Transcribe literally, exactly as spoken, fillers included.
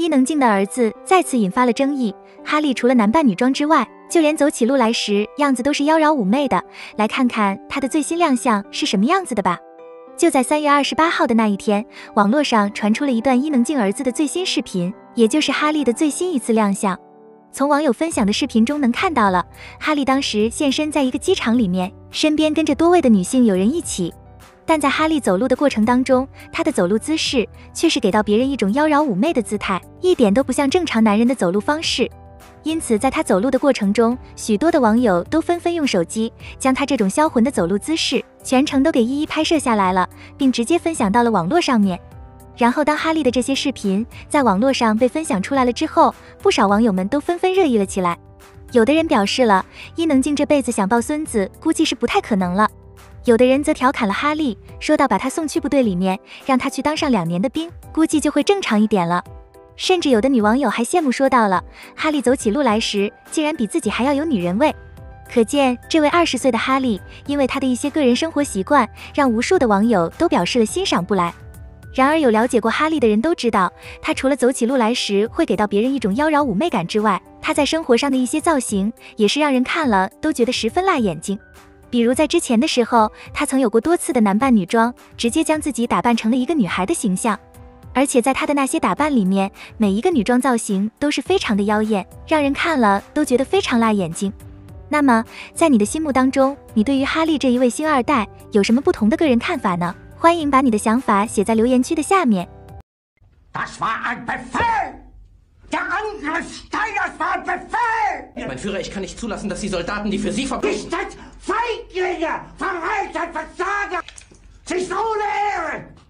伊能静的儿子再次引发了争议。哈利除了男扮女装之外，就连走起路来时样子都是妖娆妩媚的。来看看他的最新亮相是什么样子的吧。就在三月二十八号的那一天，网络上传出了一段伊能静儿子的最新视频，也就是哈利的最新一次亮相。从网友分享的视频中能看到了，哈利当时现身在一个机场里面，身边跟着多位的女性友人一起。但在哈利走路的过程当中，他的走路姿势却是给到别人一种妖娆妩媚的姿态，一点都不像正常男人的走路方式。因此在他走路的过程中，许多的网友都纷纷用手机将他这种销魂的走路姿势全程都给一一拍摄下来了，并直接分享到了网络上面。然后当哈利的这些视频在网络上被分享出来了之后，不少网友们都纷纷热议了起来。有的人表示了，伊能静这辈子想抱孙子估计是不太可能了。有的人则调侃了哈利，说到把他送去部队里面，让他去当上两年的兵，估计就会正常一点了。甚至有的女网友还羡慕说到了，哈利走起路来时竟然比自己还要有女人味。可见这位二十岁的哈利，因为他的一些个人生活习惯，让无数的网友都表示了欣赏不来。然而有了解过哈利的人都知道，他除了走起路来时会给到别人一种妖娆妩媚感之外，他在生活上的一些造型也是让人看了都觉得十分辣眼睛。比如在之前的时候，他曾有过多次的男扮女装，直接将自己打扮成了一个女孩的形象。而且在他的那些打扮里面，每一个女装造型都是非常的妖艳，让人看了都觉得非常辣眼睛。那么在你的心目当中，你对于哈利这一位星二代有什么不同的个人看法呢？欢迎把你的想法写在留言区的下面。 Das war ein Befehl! Der Angriff Steiners war ein Befehl! Mein Führer, ich kann nicht zulassen, dass die Soldaten, die für Sie verbringen... Ihr seid Feiglinge, Verräter, Versager! Sie ist ohne Ehre!